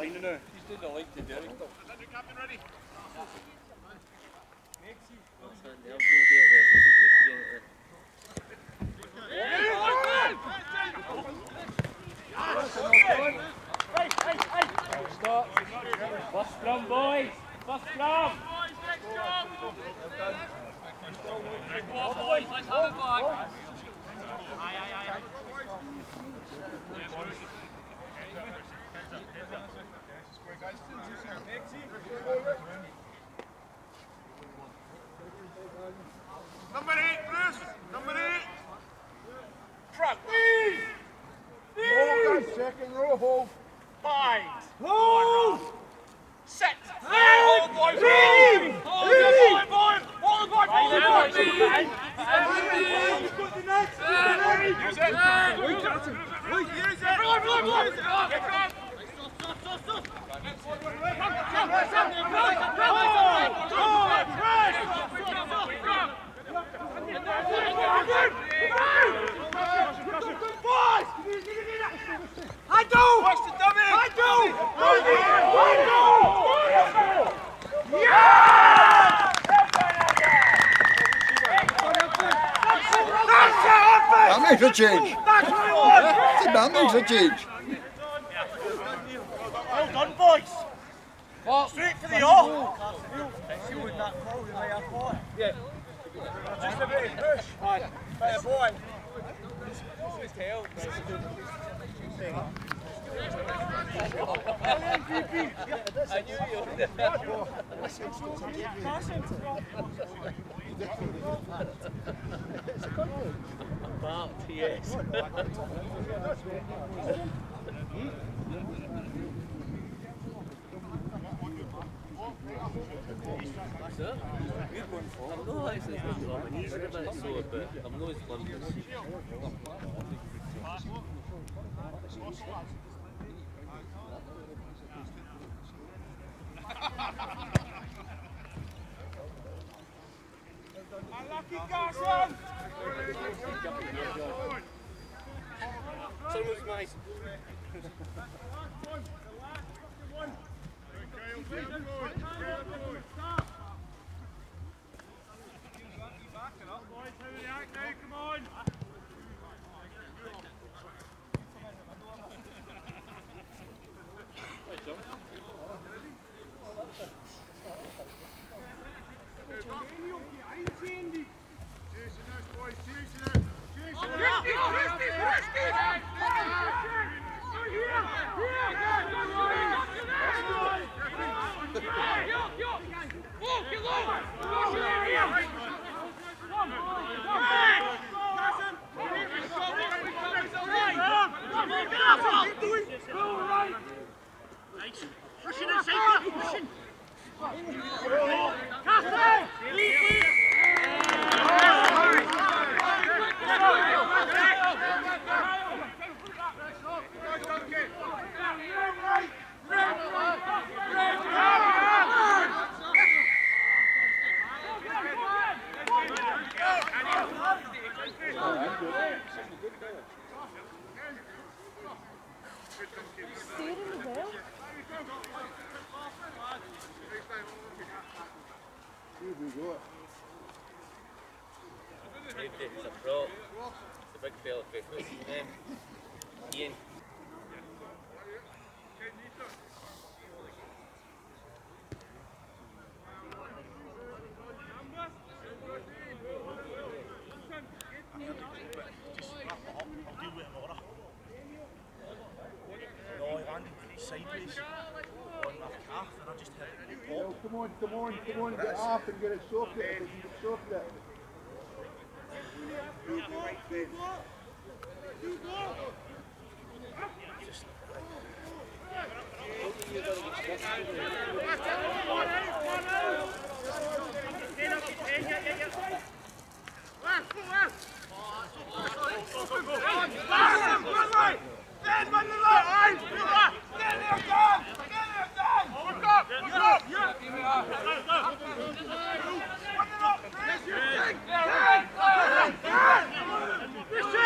line now. He's doing the like to do. Captain ready? Stop. First scrum, boys. First scrum. Go on, boys. Let's have it back. Aye. Number 8, Bruce! Number 8! Truck. Second row, hold. 5. Hold! Set. Hold, boys! Hold! Hold the boy! Hold the boy! Use it! Use it! I do! Watch the dummy! I do! That makes a change. That's what I want! That makes a change. Well done, boys! Straight for the off! Yeah. Just a bit of push. Better boy. His tail. I knew you would. Mark, yes. I'm not actually I'm a bit sore, but I'm not as lumpy. Unlucky, Carson! Someone's nice. Come on! Pushing inside, pushing! Catherine! It's a pro. It's a big fella. Ian. Sideways on my calf and I just hit it. Come on, get off and get it soaked. If you can soak it.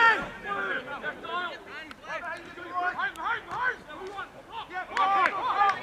Come on!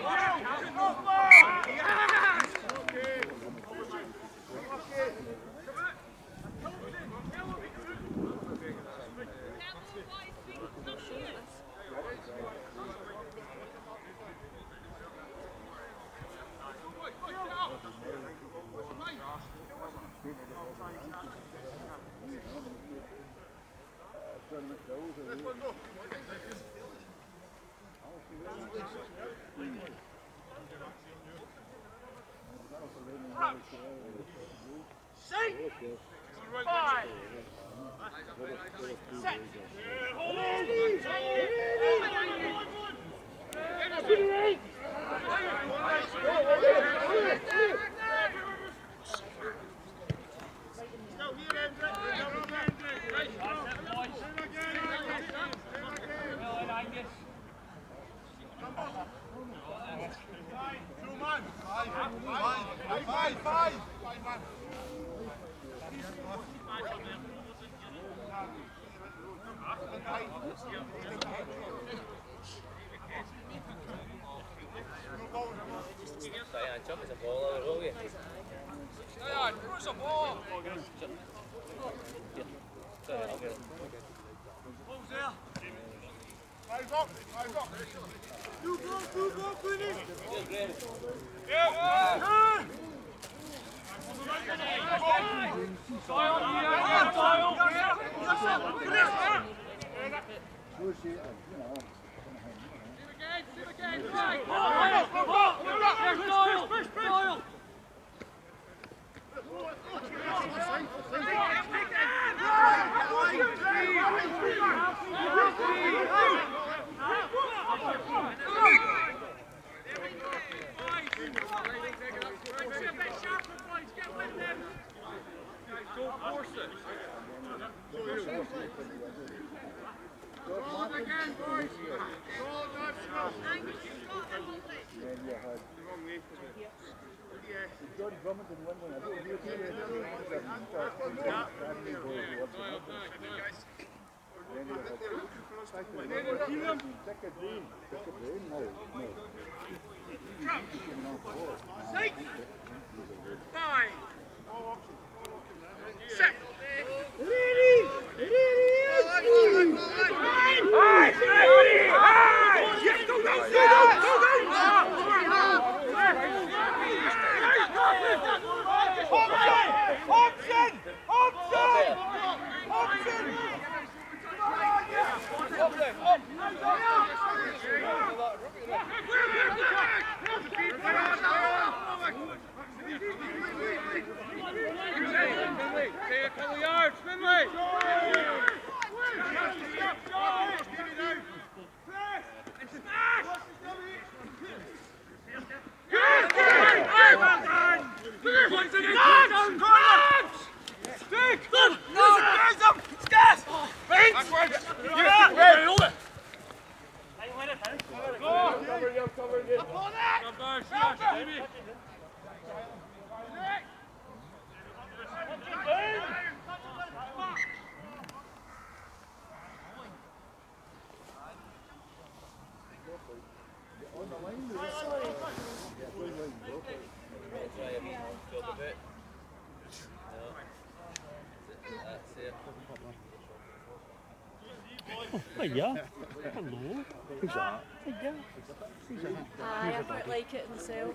Hiya. Hello. Who's that? Hiya. Who's that? Aye, I quite like it myself.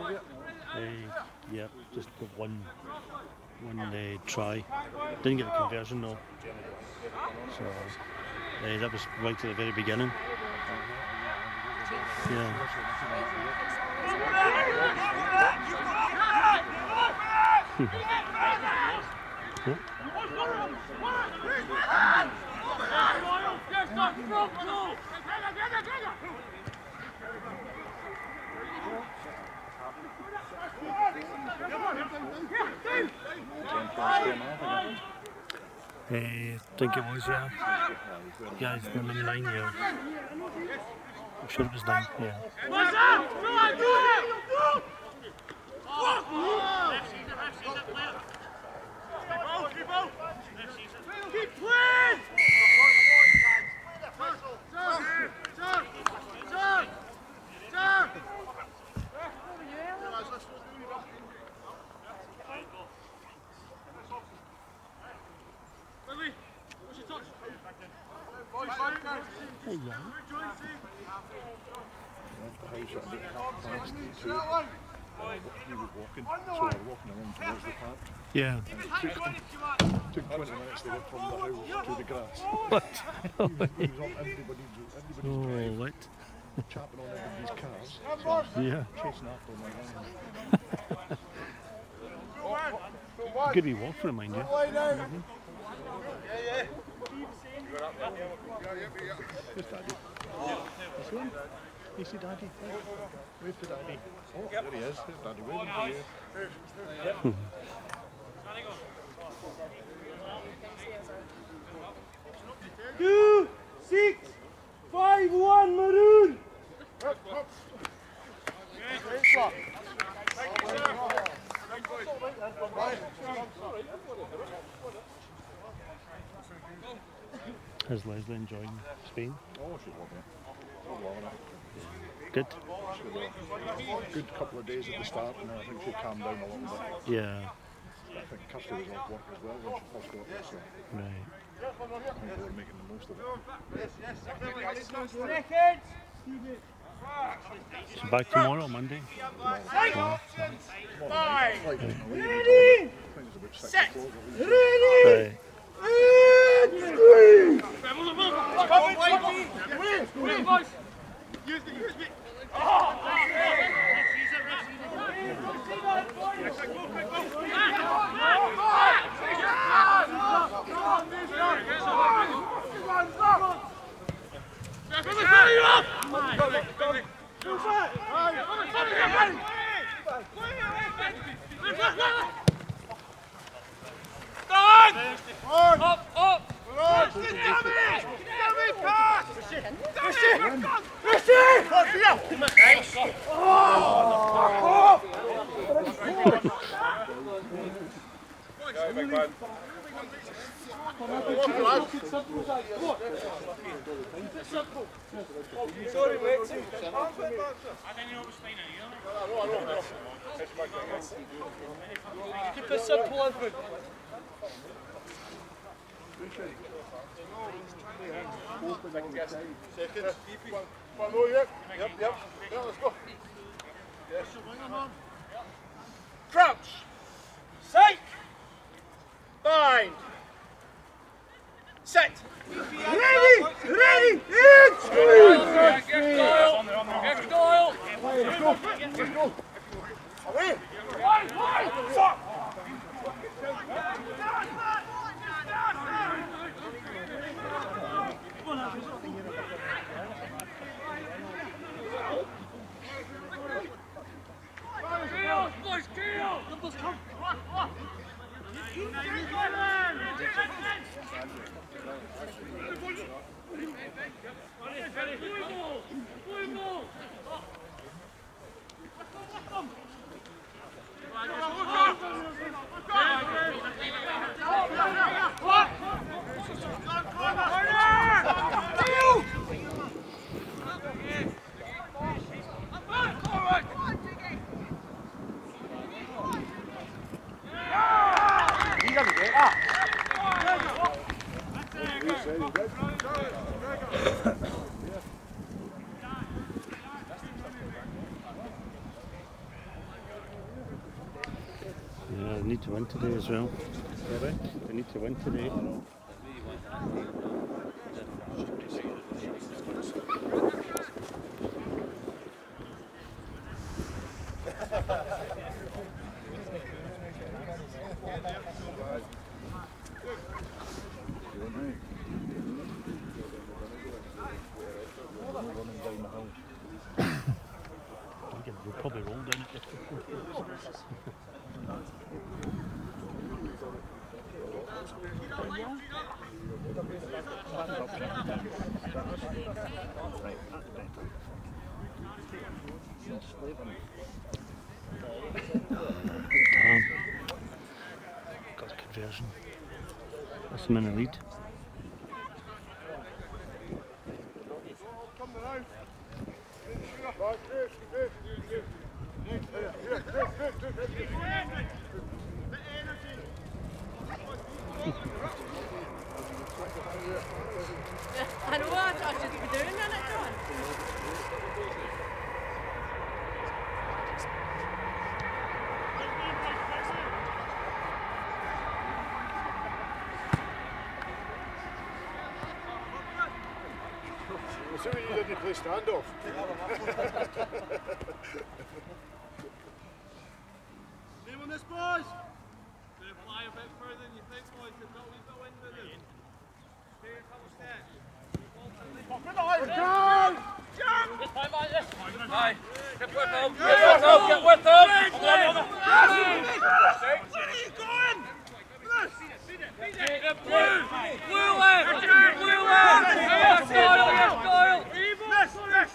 Yeah, just the one try. Didn't get the conversion though. So that was right at the very beginning. Yeah. I think it was, yeah. Yeah, it's number 9, yeah. I'm sure it was 9, yeah. Keep playing! Hey, yeah. He was walking, so we were walking along towards the park. Yeah. Took 20 minutes to get from the house to the grass. What? He was on everybody's Oh, what? chapping on everybody's cars. Yeah. Chasing after them like Good wee walk for him, mind you. This daddy. This one? You see daddy? Wave to daddy. Oh, there he is. There's daddy waving to you. 2, 6, 5, 1, Maroon! How's Leslie enjoying Spain? Oh, she's loving it. She's loving it. Good? She had a good couple of days at the start, and I think she calmed down a little bit. Yeah. I think Kirsty was off work as well when she first got there, so Right. I think they were making the most of it. Seconds! So back tomorrow, Monday? Ready! I think it's about 6 Set! o'clock. Right. Keep it simple and good. Seconds. One more, yep. Yep, let's go. Yes. Crouch. Sight. Bind. Set. Ready! Ready! Get Doyle! Get Doyle! Let's go! Away! Boys, kill! Numbers come! Yeah, they need to win today as well. Sorry? They need to win today. We'll probably roll down it. Got a conversion. That's them in the lead. I know what I should be doing in it, John. Assuming you didn't play standoff. Name on this, boys! Gonna fly a bit further than you think, boys. They've got a wee bit of wind with them. Stay a couple steps. This time like this. Aye. Get with them. Get with them. Where are you going? Blue left. Blue left. Yes, Doyle. Yes, Doyle. Miss.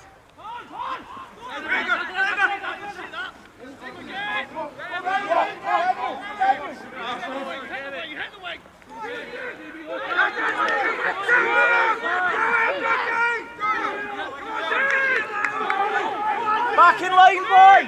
Back in line, boys!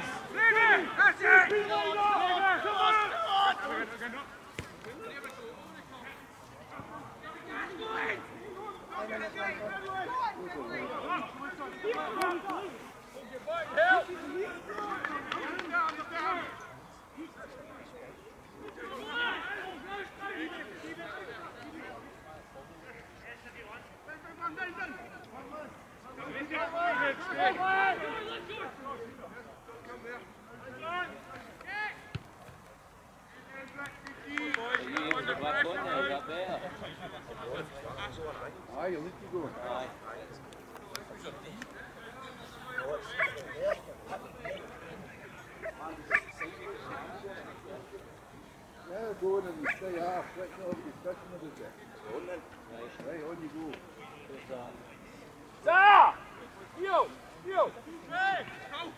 Aye, you'll need to go. Aye. Yeah, go in and you stay half, let's not have discussion about it. On then. Right, on you go. Stop! You! Hey! Go!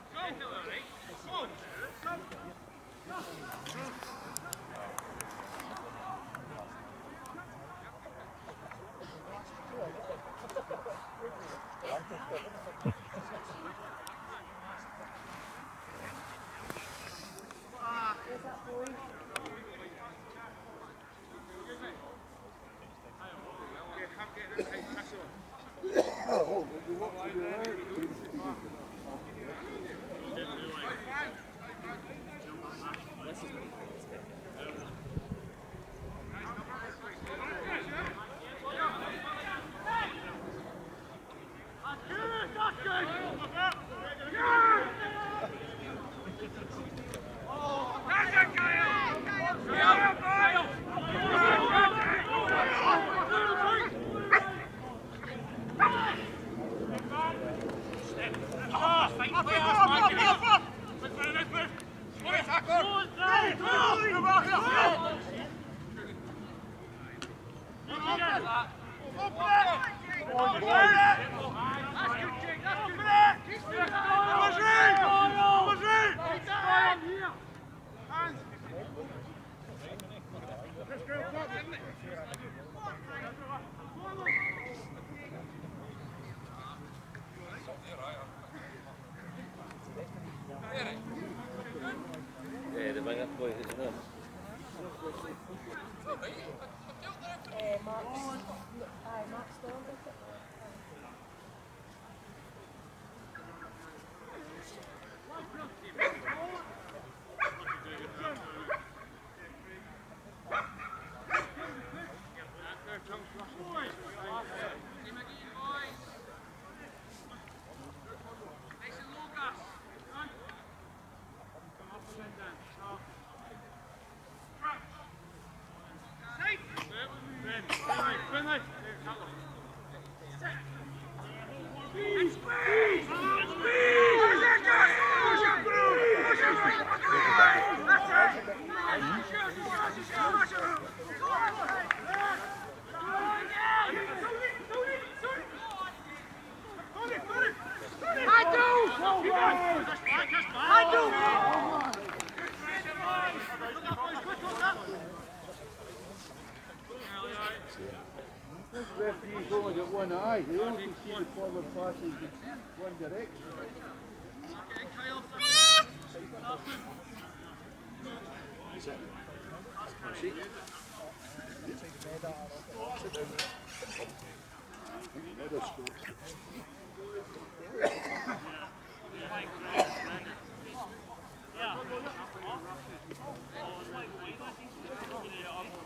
This referee's only got one eye, he only can see the forward passes in one direction.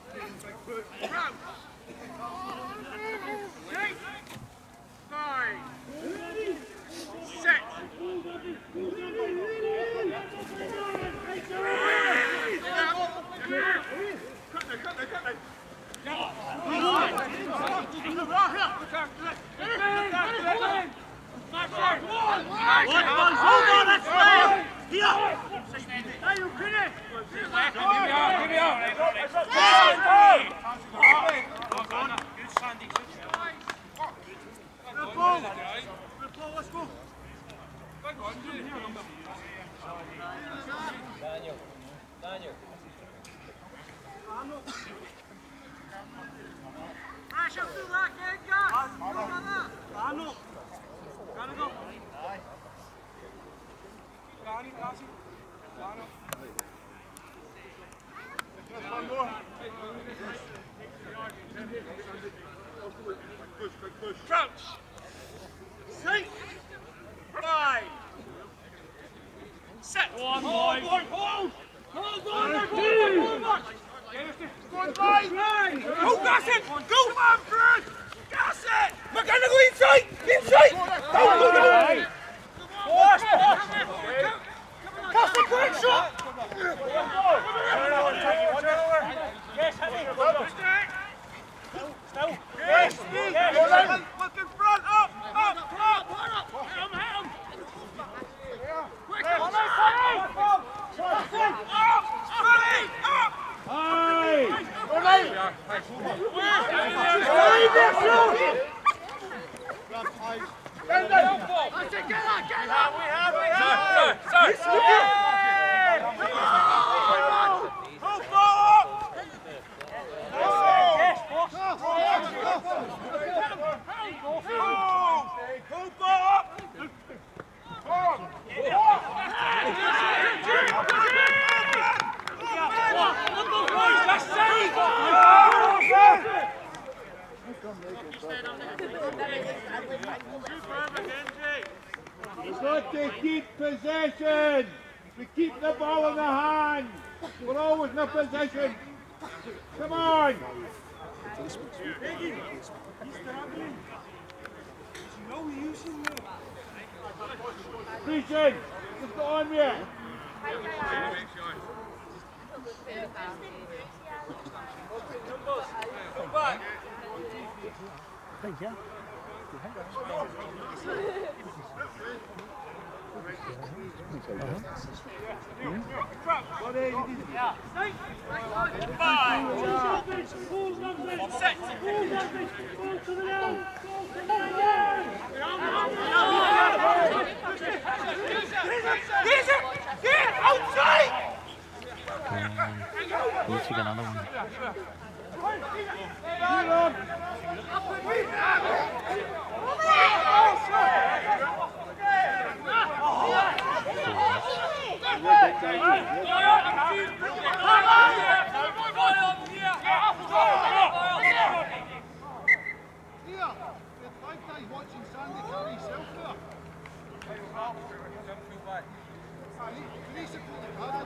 Five. Hold on, that's clear! Here! Good, Sandy. Good ball, let's go. Daniel. Pressure through that gate, guys. Arnold. Gotta go. Crouch. 6. 5. Set. Hold. Go, gas it! Go, man, Fred! Gas it! McKenna, go inside! Inside! Go! Cast the quick shot! Yes, still. Yes, look in front, up! Hit him! Quick, We've got to keep possession. We keep the ball in the hand. We're always in a position. Come on. Christian, just go on here. Come back. Thank you. We'll take another one. Watching Sandy carry himself there. He needs to pull the card,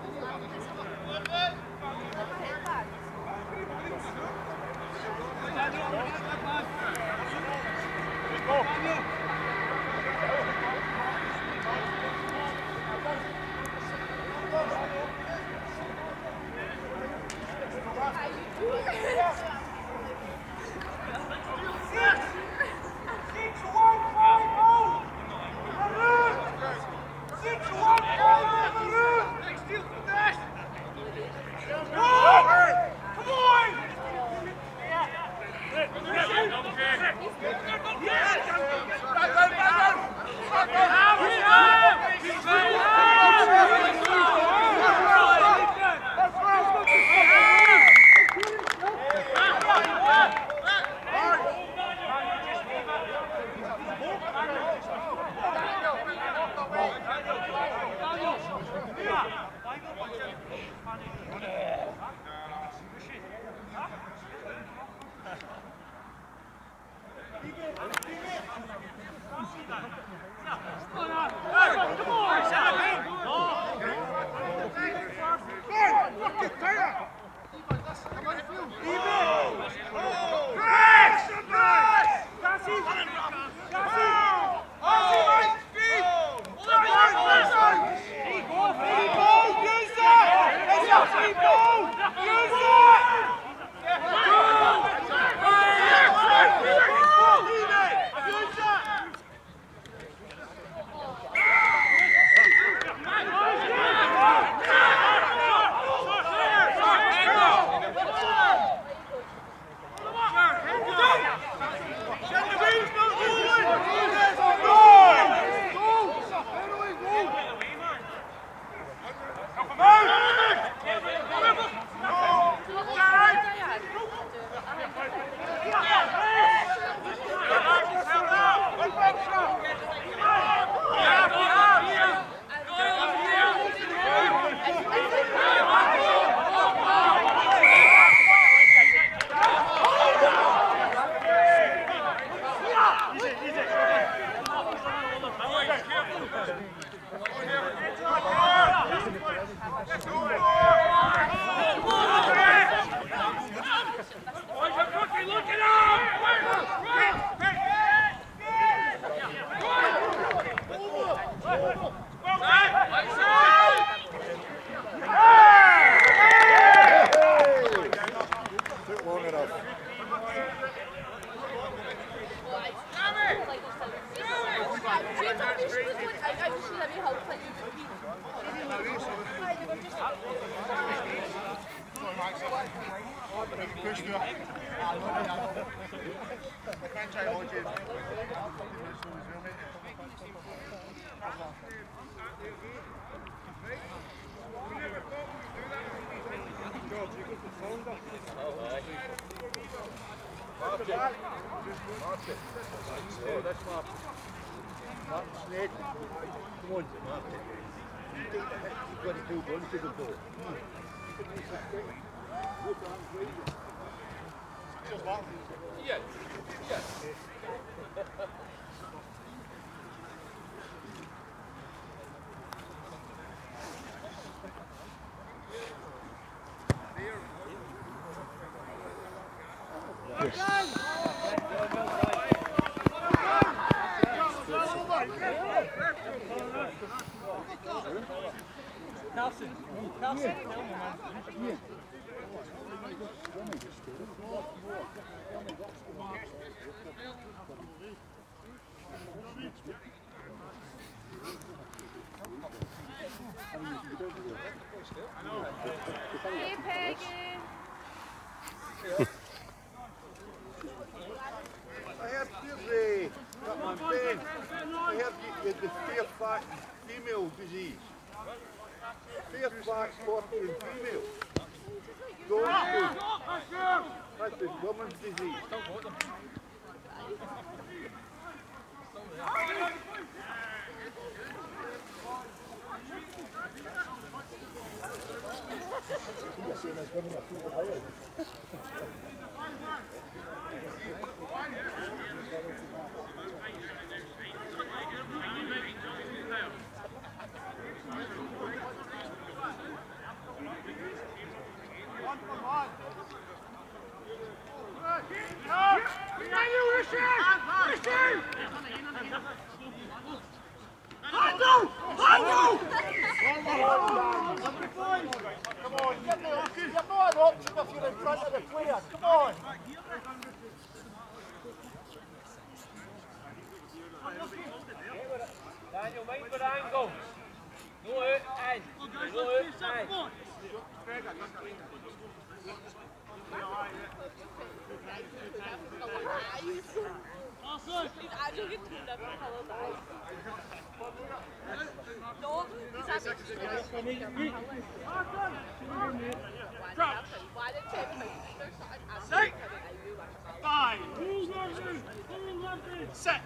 Hey, Peggy. I have to got my pen. I have the Fairfax female disease. Fairfax scorpion female. Those two. That's the woman's disease. Daniel, mind your angle. No out, in. No out, in. Five. Set.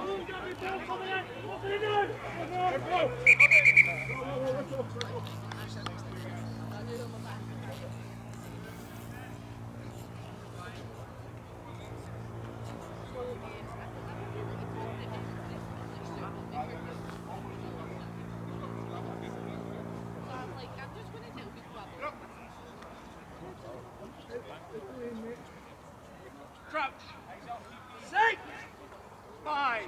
Crouch. Set. Five.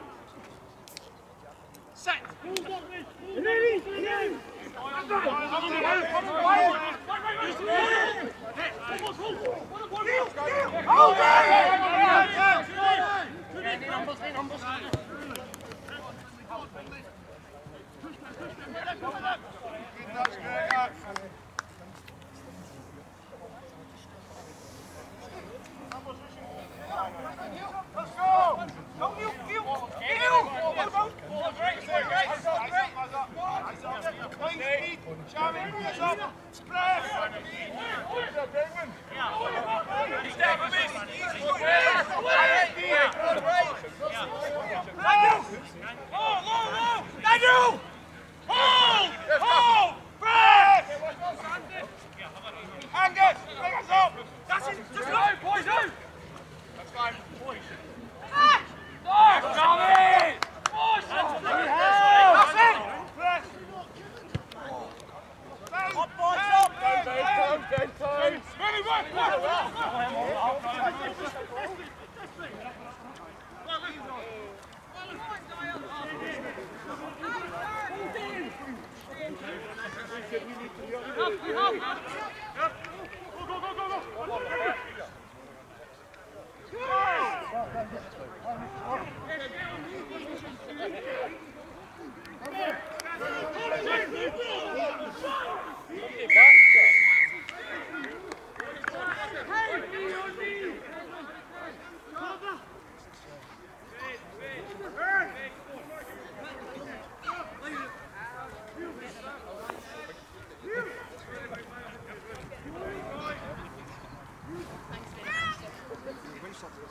Set. Let's go! Don't you feel? Angus, bring us up! That's it! Just go, boys, out! That's fine. Boys.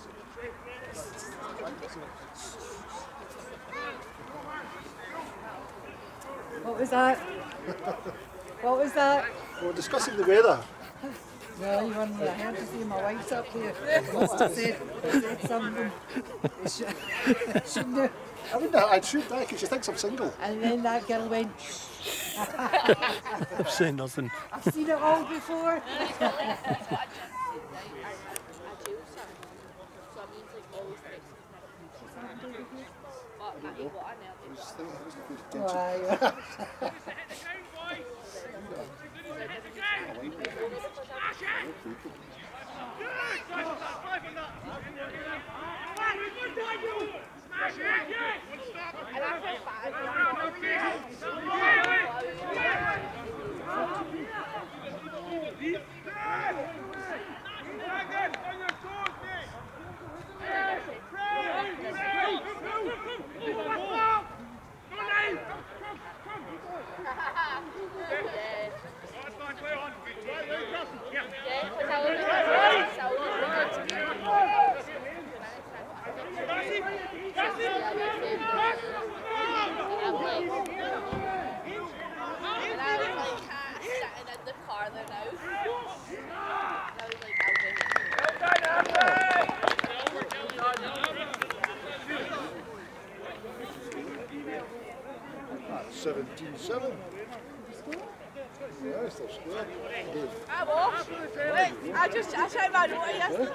What was that? What was that? We're discussing the weather. Well, you weren't here to see my wife's up there. Must have said something. Shouldn't have. I wouldn't have, I'd shoot that because she thinks I'm single. And then that girl went, I'm saying nothing. I've seen it all before. Why? That's 17-7. Yeah, still square. I was. Wait, I checked my daughter yesterday.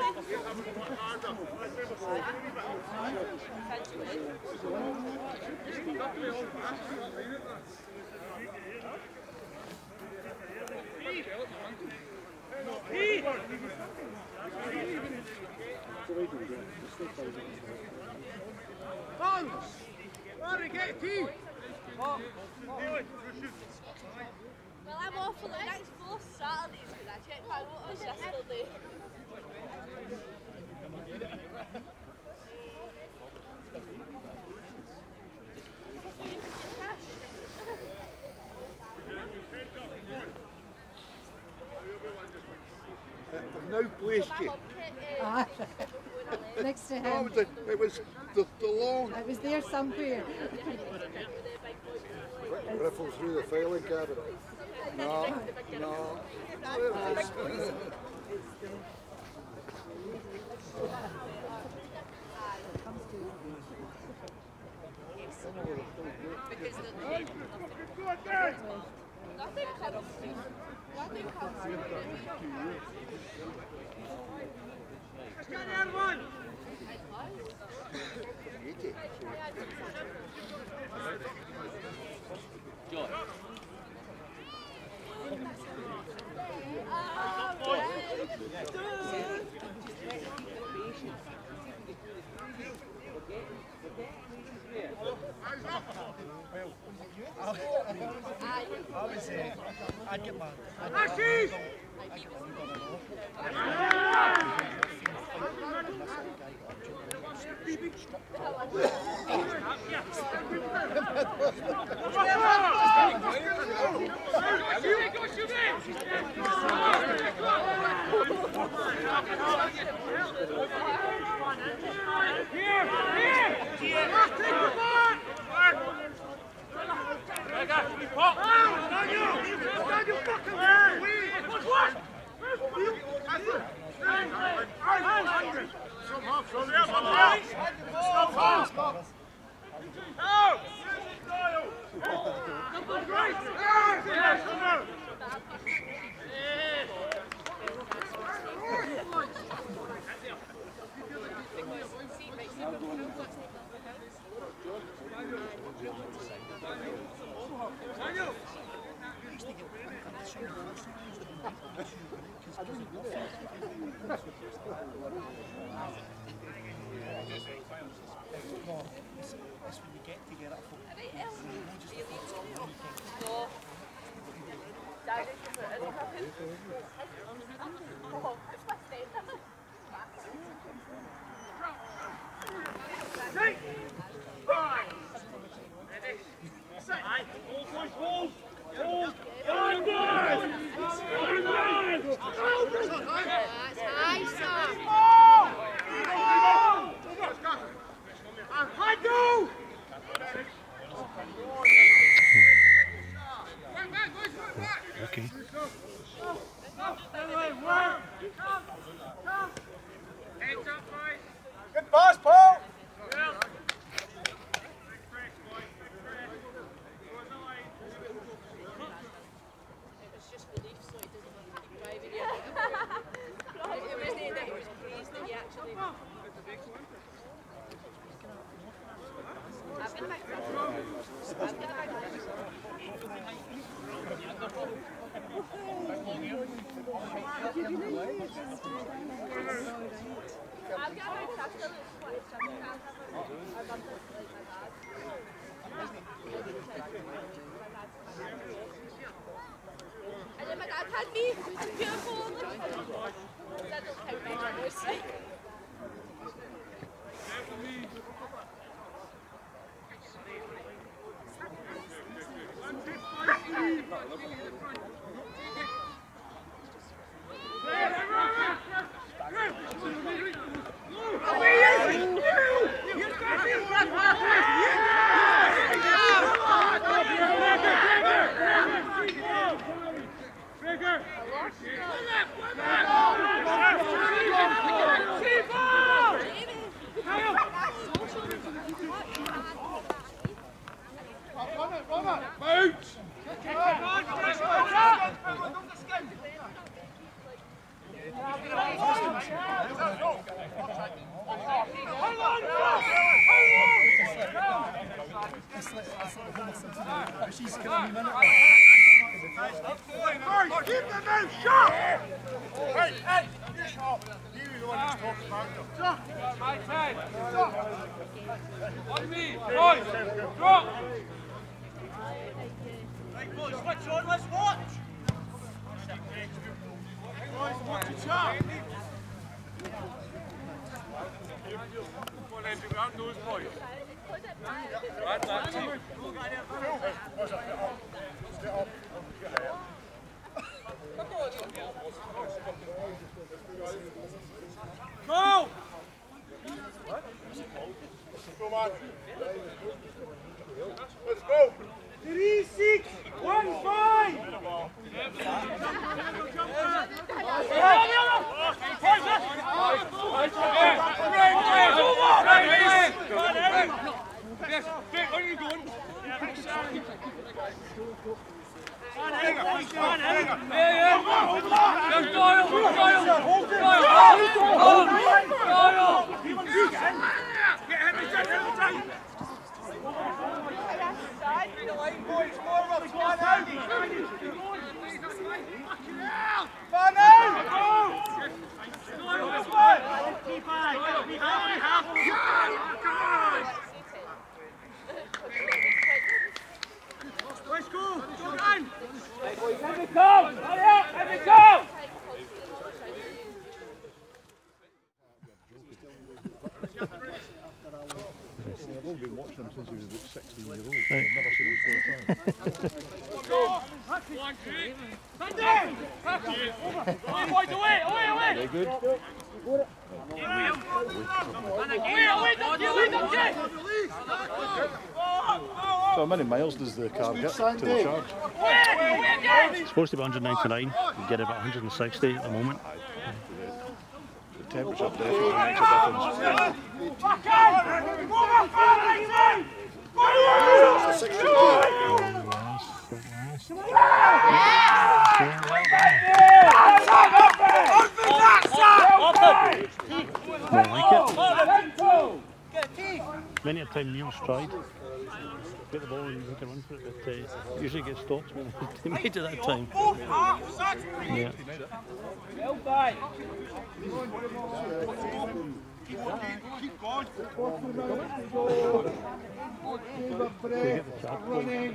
Well, I'm off for the next 4 Saturdays because I checked my waters yesterday. I've now placed you. Next to No, him. it was the long. It was there somewhere. Riffle through the filing cabinet. No, no. There it is. Nothing comes through. Nothing comes through. Let's get the other one. I'd get mine. Ashes! Pass, Paul! It's just relief so he doesn't have to keep driving you. It wasn't that he was pleased that he actually... I've got a bag for I've got a bag and then my dad had me beautiful on them. That don't count my voice. Keep the mouth shut! Hey, hey! You were the one who's talking about them. My time. On me. Boys. Drop. Right, boys, switch on, let's watch! Boys, watch the chart! Come on, then, around those boys. Right, that team. Go! Let's go! 3, 6, 1, 5! Let's go! Jordan! Let me go! Hurry up! Let me go! I've only been watching him since he was about 16 years old. I've never seen him play Very good. So how many miles does the car get to the charge? It's supposed to be 199. You get about 160 at the moment. The temperature definitely makes a difference. More like it. Many a time Neil tried. Get the ball and you can run for it, but usually get stopped when they made it that time. Yeah. Well done. Keep going. Get the chart Running.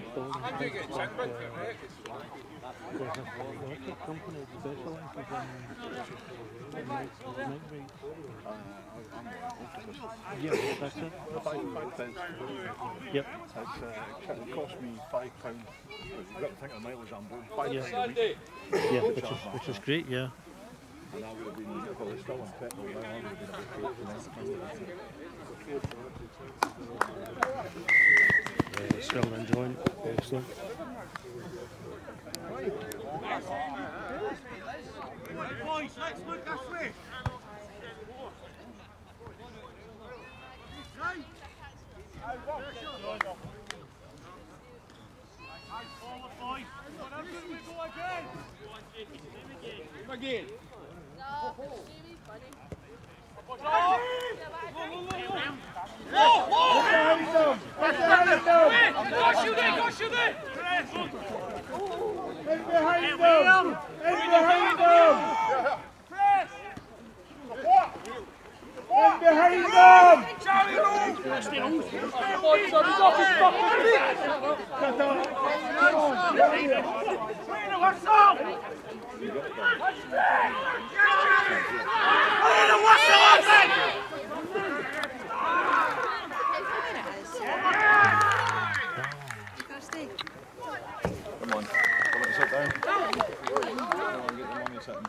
Company specialises in that's it. Five pence. Yep. It cost me £5. You've got to think of the mileage I'm doing. £5 a week. Sunday. Yeah, which is great, yeah. And I would have been, well, it's still on petrol now, I would have been a bit great. Still enjoying it. Excellent. Boys, let's look this way. Again. No, Jamie's funny. Behind them! Behind them! Go shoot it! In behind them! In behind them! In behind them! Shut up! Come on! Come on, sit down. Come on, get the money sitting.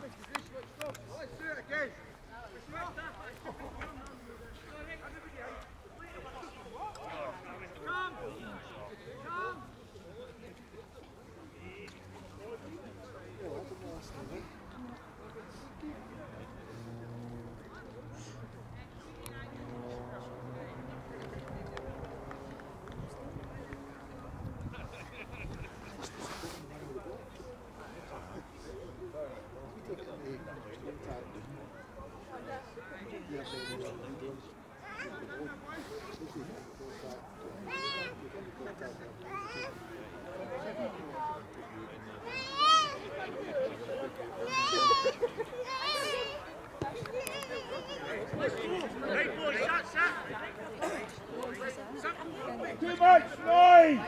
Too much noise!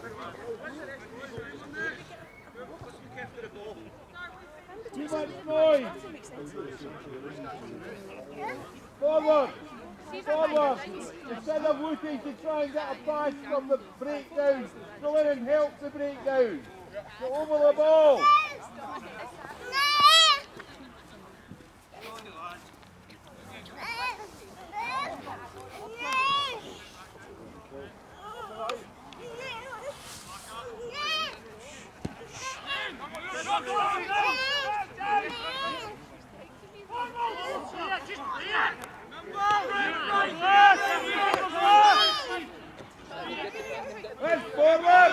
Too much noise! Forward! Forward! Instead of looking to try and get a pass from the breakdown, go in and help the breakdown. Go over the ball! Let's forward!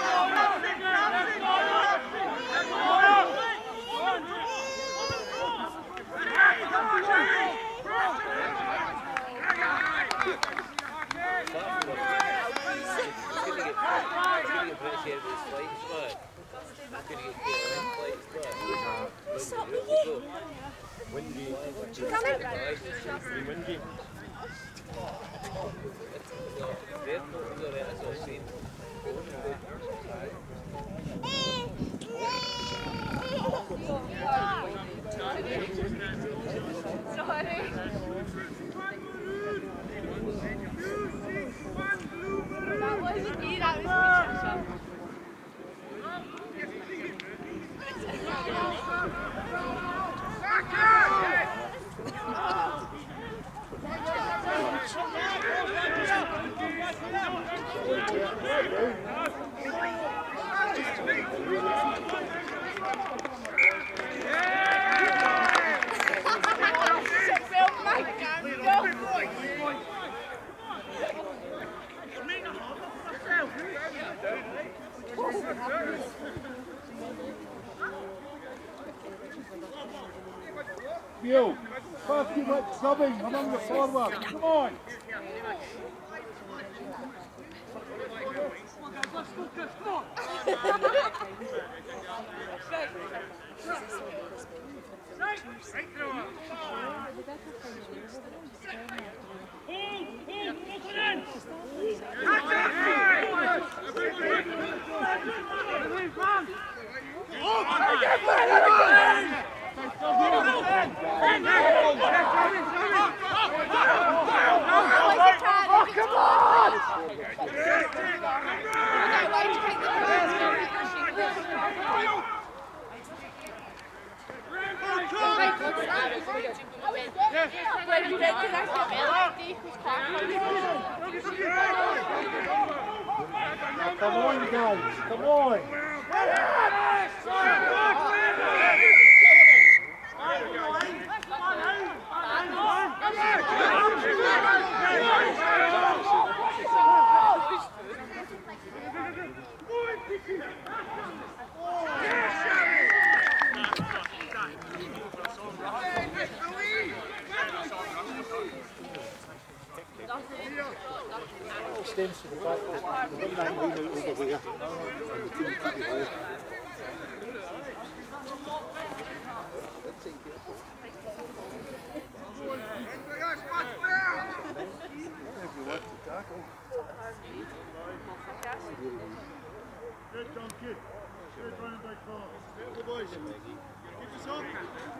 Bill, far too much subbing among the forwards. Come on! Come on, guys, come on! Stems to the back. The one man lean out over there. And the team keep the ball. Good, John, good. Good running back far. Beautiful boys. Keep us up.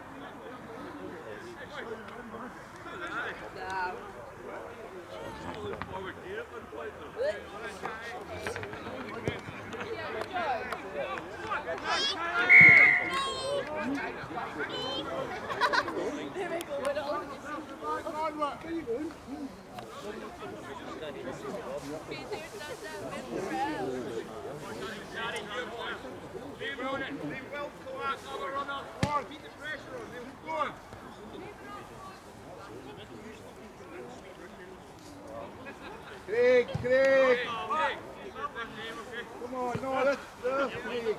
Craig, Craig! Come on, no, that's Craig.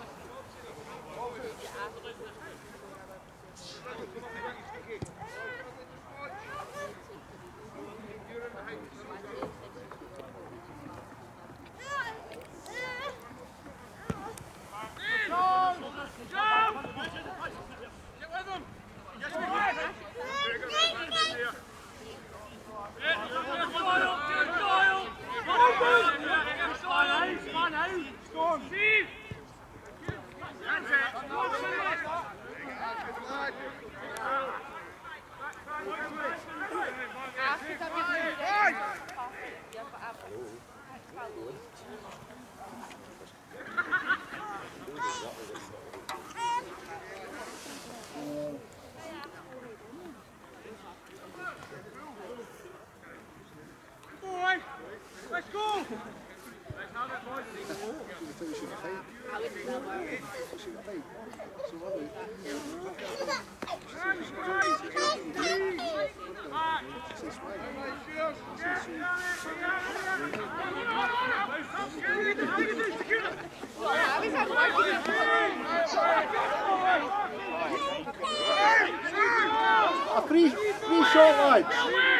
Let's go! A free shot, lads.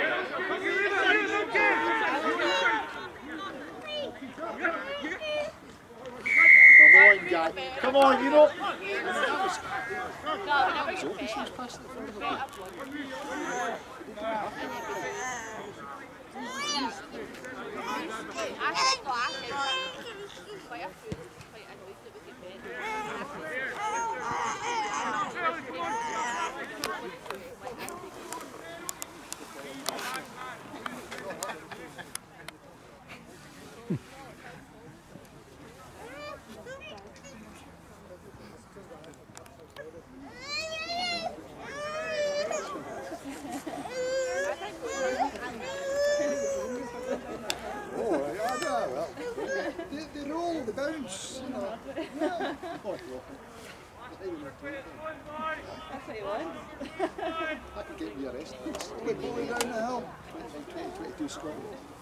Come on, Jack. Come on, you know. The roll, the bounce, you know. Yeah. That's what he wants. I can get you arrested. It's only bowling down the hill. 22 strong.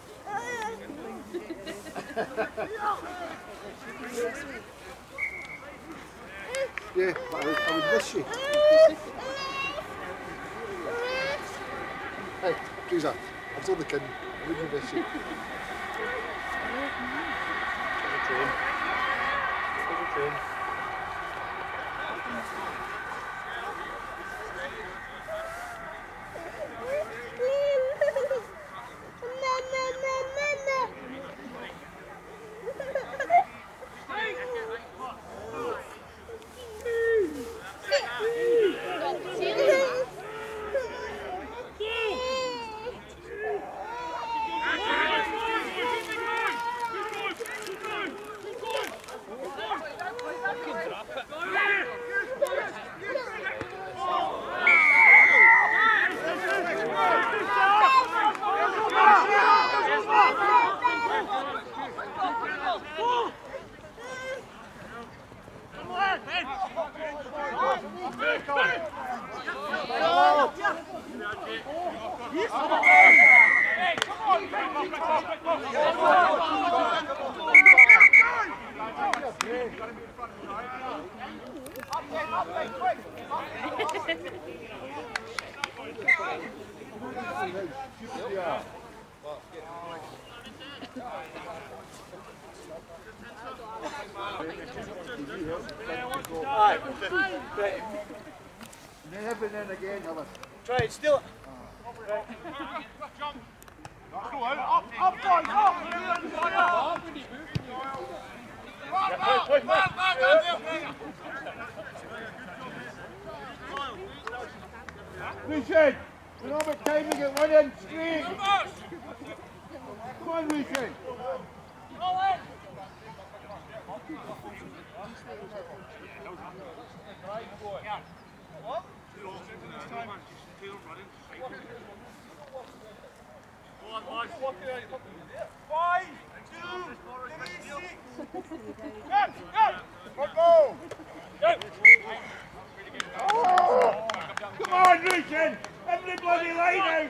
Yeah, but I would miss you. Hey, Teresa, I've told the kid, I wouldn't miss you. Never then again, Helen. Try it, still. Lucien, we're not at time to get one in straight. Come on, Lucien. Come on, Lucien! Everybody line out!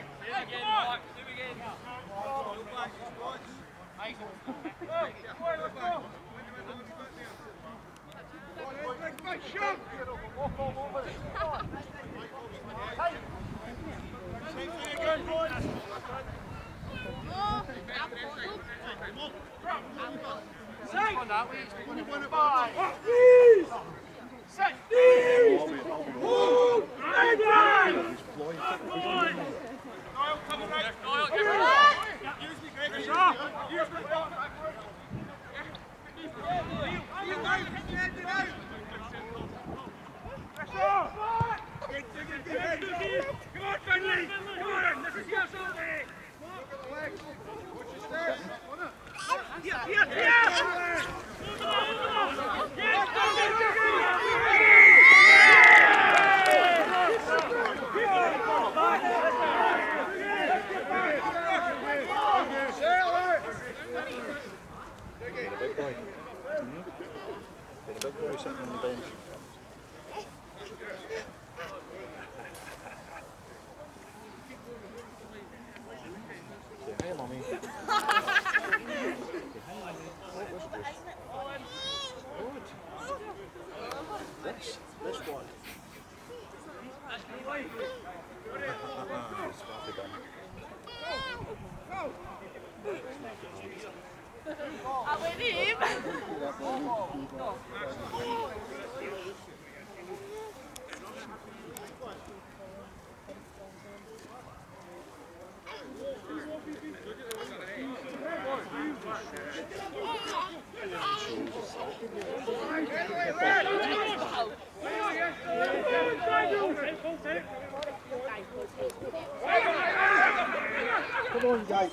Come on, guys.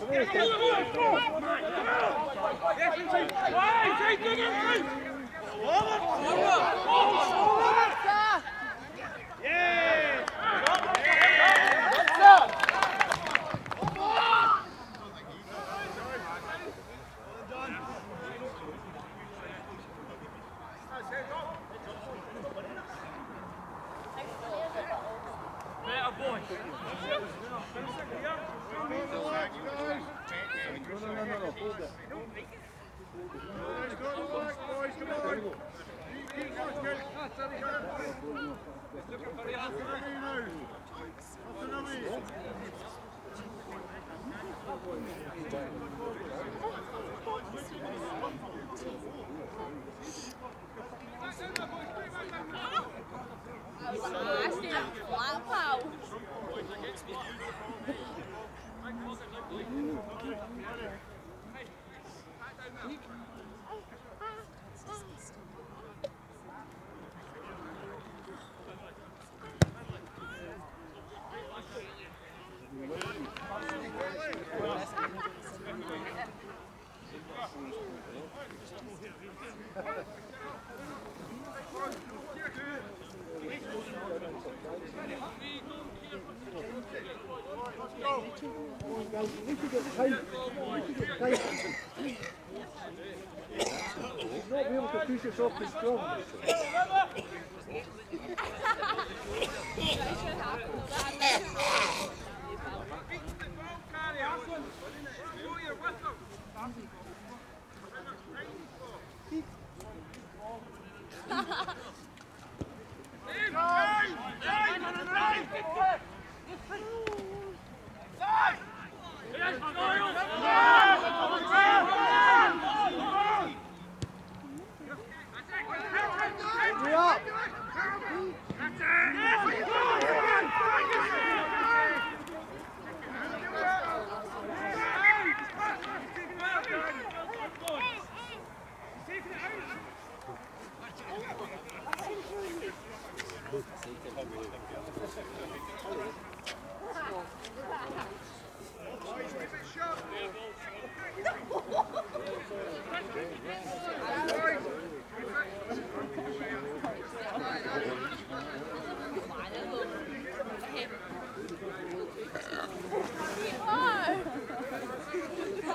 Not be able to push us off the strong. Yes,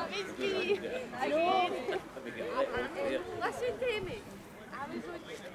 It's me. Again. Listen to me. I was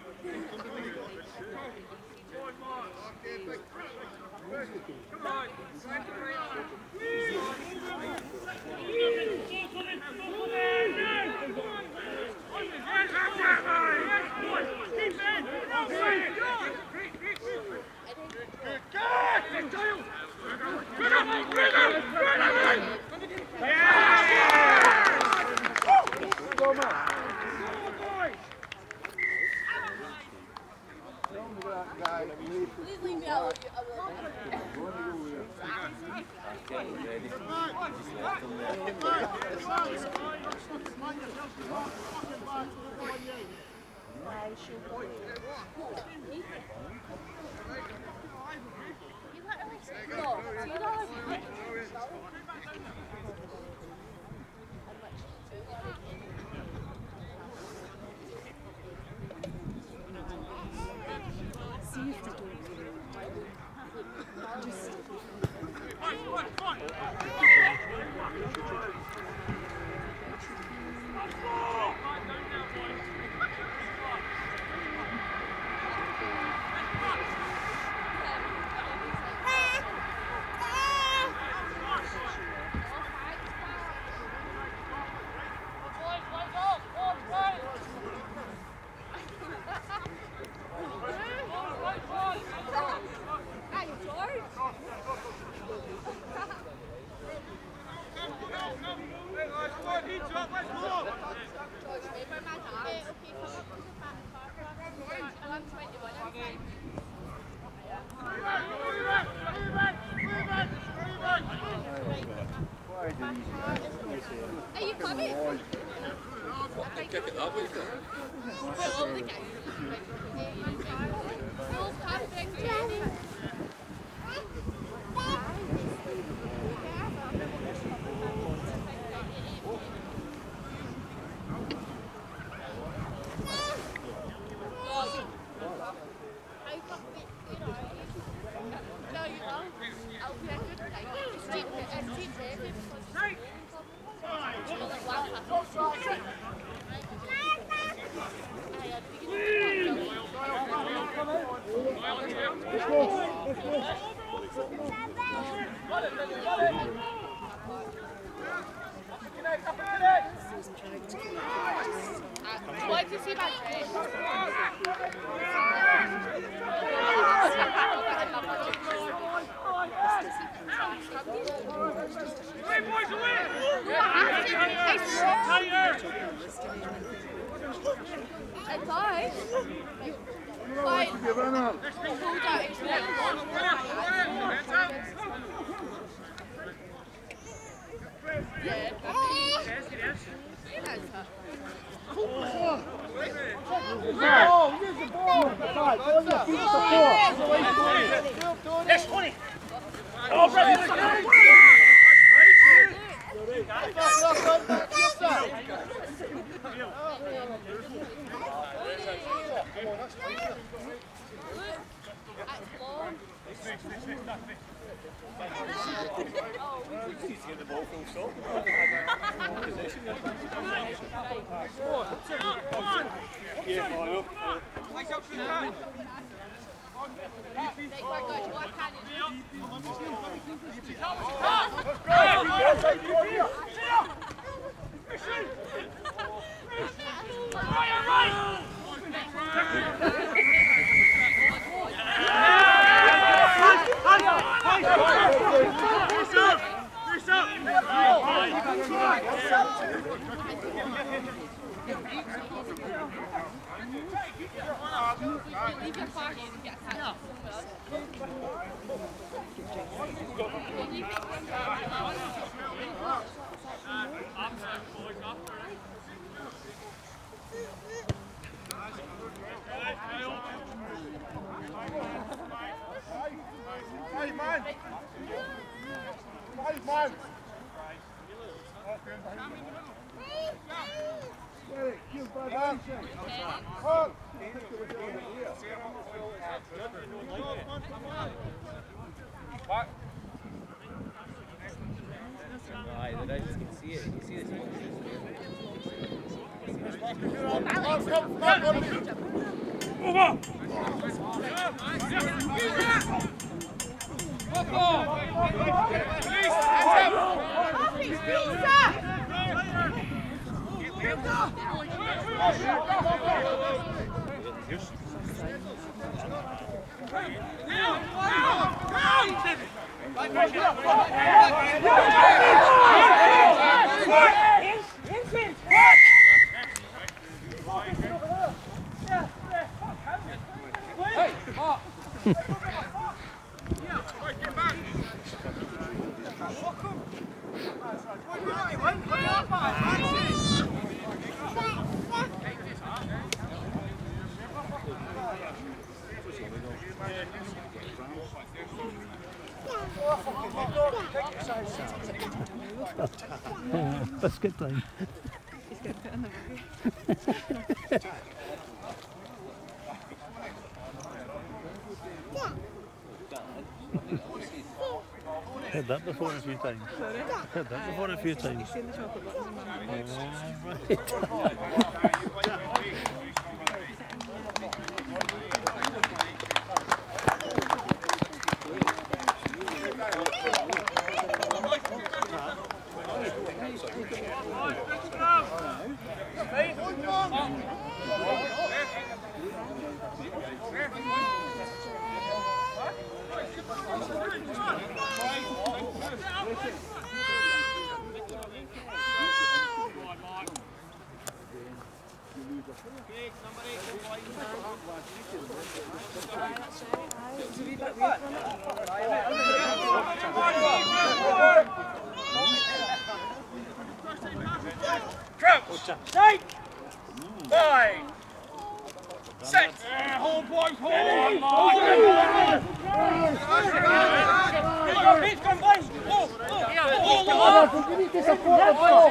please leave me out. Are you coming? Kick it that way. What did you see my face? Boys, away! Yes, 20. Aye, the guys can see it. You can see the Biscuit time. Heard that before a few times. Heard that before a few times. Crouch. 9. 5. 6. Hold, boys, hold. Come, boys. You need to support the ball.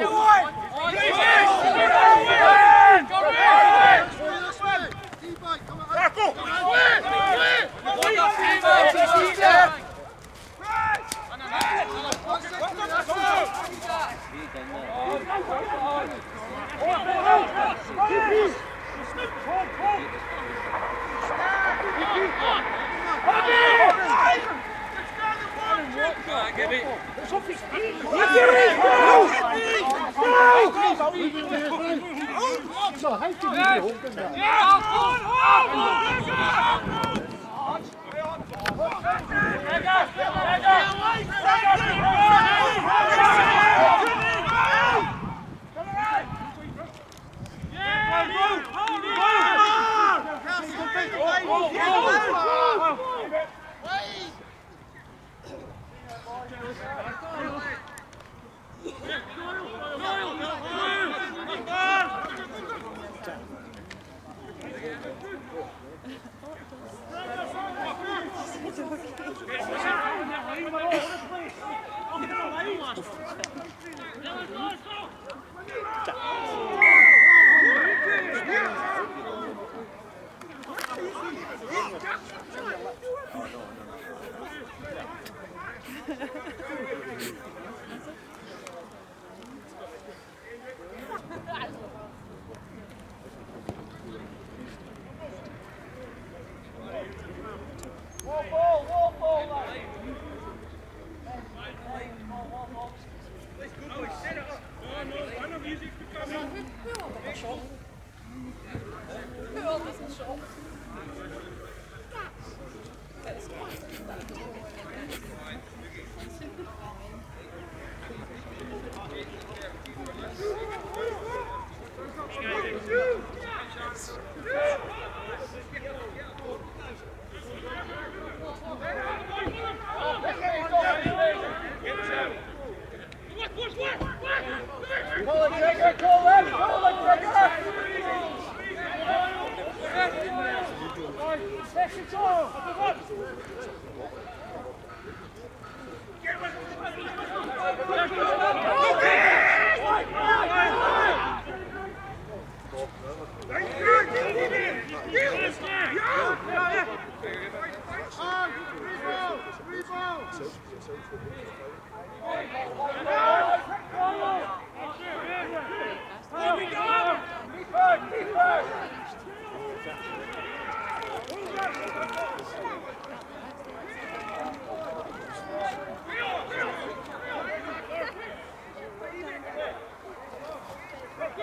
Rebound!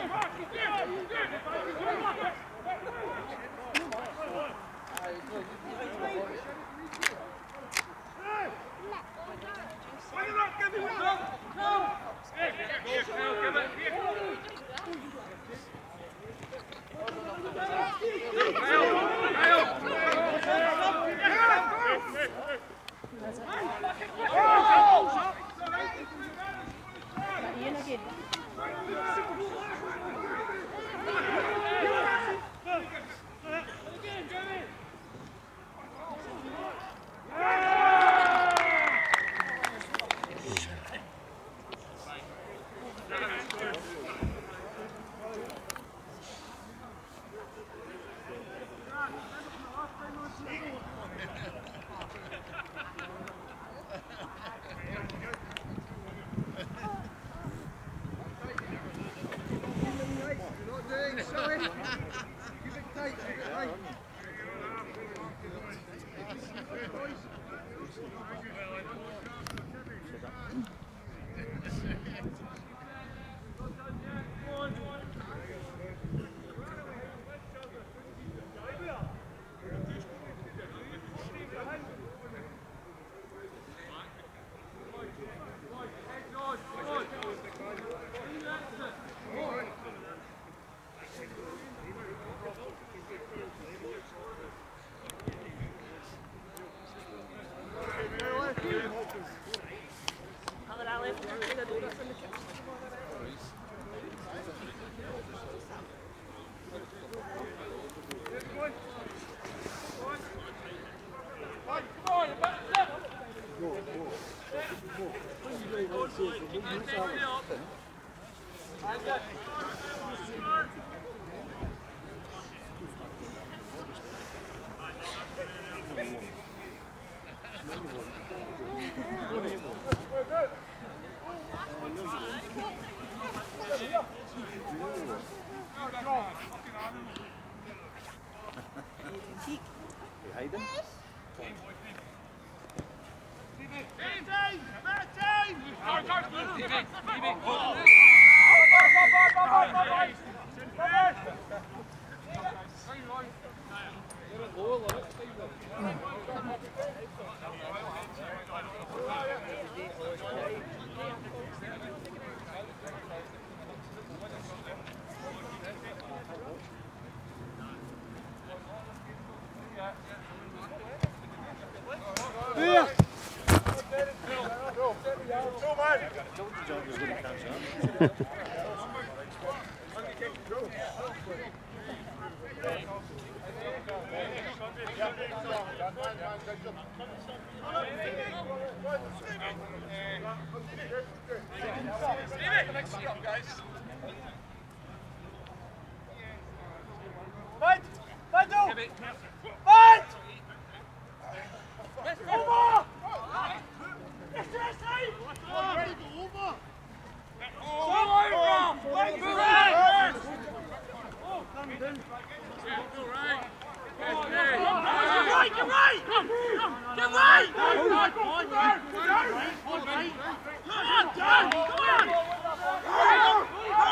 Ian again.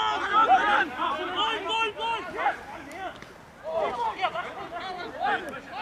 Come on,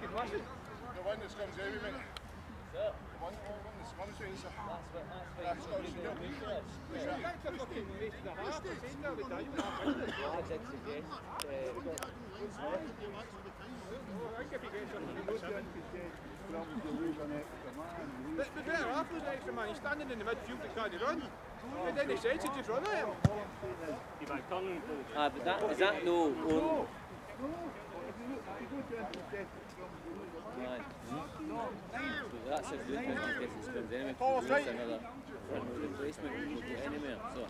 fucking listen. The one that comes out, mate. The one that comes out, sir. That's Scottish Shield. That's a fucking waste and a half. I said that every time. I did suggest. I think if he gets something, he goes to it. You lose an extra man. But the better half lose an extra man. He's standing in the midfield that can't run. And then he says he just run at him. Ah, but that is that no own. No. If you go to intercept Right. So that's a good thing in case it scores anyway. Oh, It's right. another replacement we will get anywhere. So.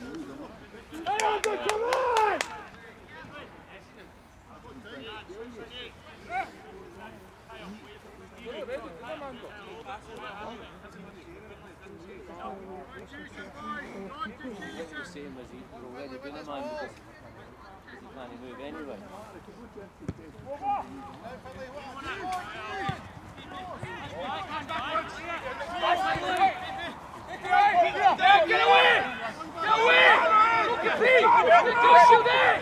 come on! What he was saying was he'd already been a man because he can't move anyway. Get away! Get away! Look at me! Go shoot it!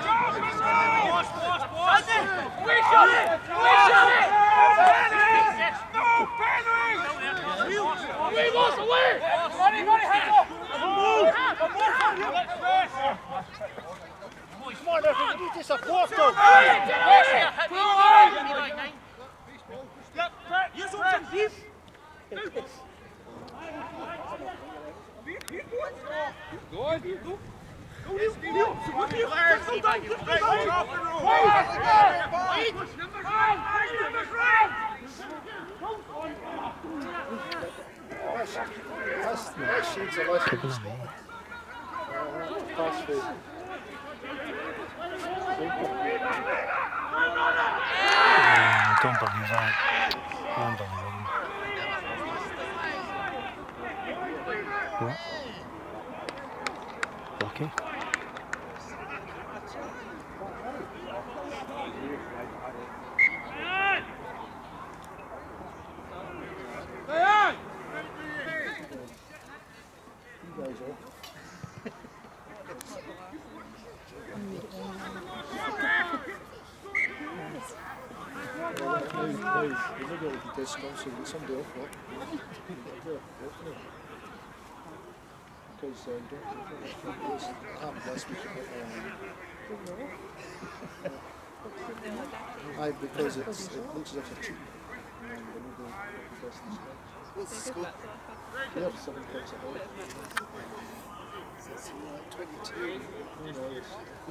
We shot it! We shot it! No, Penny! We lost away! Money, hands up! Come on, everyone, you need to support them. You something deep! That's shades of lessons. Fast food. I don't believe that. Unbelievable. What? Okay. Somebody off what? Because it happened last week. Aye, because it looks as if they're cheating. What's the score? Yeah, 7 points ahead. So it's 22. Who knows?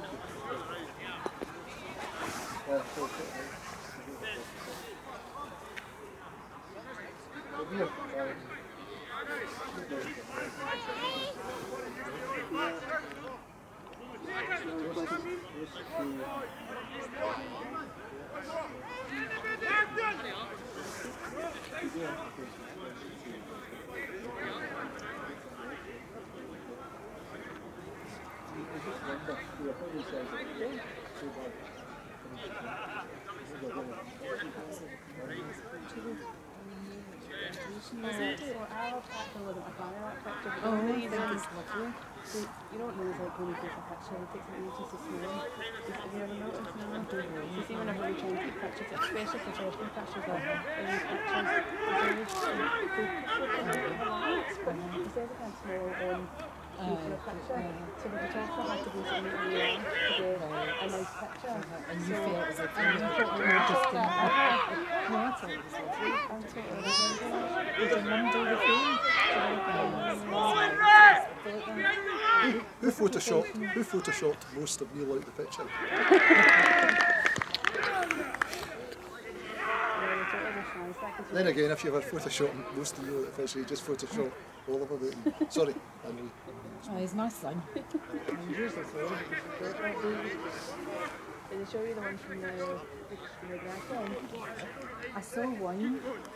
Oh, I think it's lovely. So you don't know like when you take a picture, it takes an ages to smell. Have you ever noticed now? You see whenever we try and take pictures, especially professional pictures or any pictures, it's very small on for a picture. So the photographer had to go to meet you to get a nice picture. And you feel as if you were just going to no, I thought it was lovely. I totally Did your mum do the same? Who photoshopped most of Neil out the picture? Then again, if you were photoshopping most of Neil out the picture, you just photoshop all of them. Sorry, Henry. Oh, he's my son. Did they show you the one from the grass? I saw one.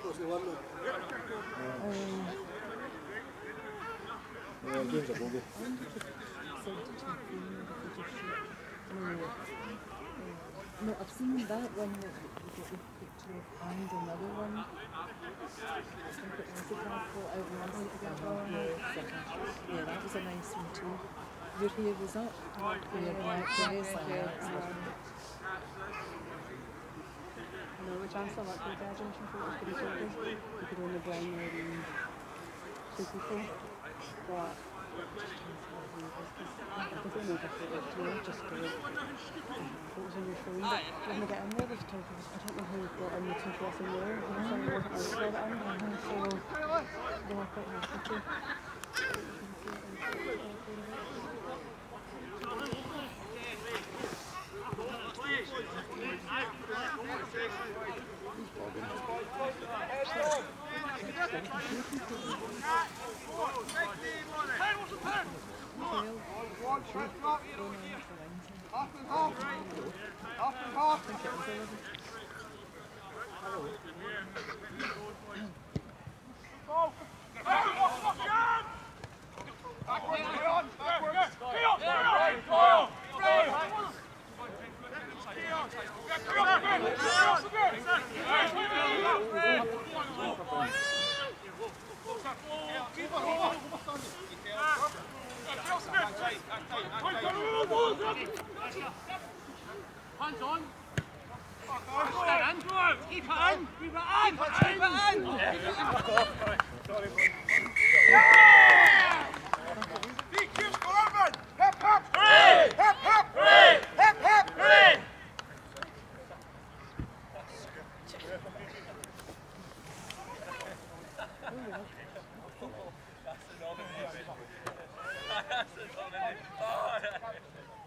Yeah, James a bogey. No, I've seen that one that you get the picture of and another one. I think it was a passport out in London together. Yeah, that was a nice one too. Your hair was up. Your black dress. No, the chancellor worked with graduation photos, but he told us we could only bring two people. But I could only make a photo today just for photos on your phone. But when we get in there, there's two of us. I don't know who brought in the two of us in there. The son wasn't allowed to brought it in, so they were quite happy to. Hands on. Keep it in. Keep it in. DQ's for Urban! Hip hip! Hip hip! Hip hip! That's